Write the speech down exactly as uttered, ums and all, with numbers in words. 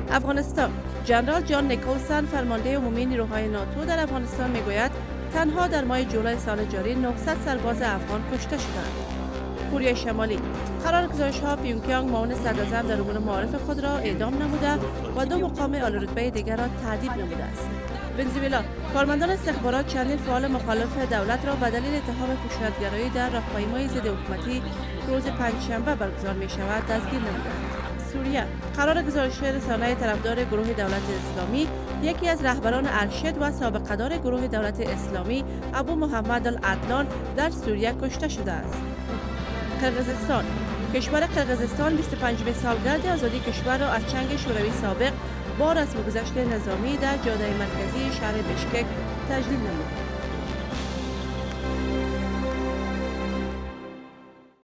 افغانستان. جنرال جان نیکلسن فرمانده عمومی نیروهای ناتو در افغانستان میگوید تنها در ماه جولای سال جاری نهصد سرباز افغان کشته شدند. کره شمالی. قرارگزارش‌ها پیونگیانگ معاون صدراعظم در امور معارف خود را اعدام نموده و دو مقام عالی‌رتبه دیگر را تعدیب نموده است. ونزوئلا. کارمندان استخبارات چندین فعال مخالف دولت را به دلیل اتهام خشونت‌گرایی در راهپیمایی ضد حکومتی روز پنجشنبه برگزار می‌شود دستگیر نمودند. سوریه. قرار گزارش رسانه طرفدار گروه دولت اسلامی، یکی از رهبران ارشد و سابقه‌دار گروه دولت اسلامی ابو محمد العدنان در سوریه کشته شده است. قرقیزستان. کشور قرقیزستان بیست و پنجمین سالگرد آزادی کشور را از چنگ شوروی سابق با رسم گذشت نظامی در جاده مرکزی شهر بشکک تجلیل نمود.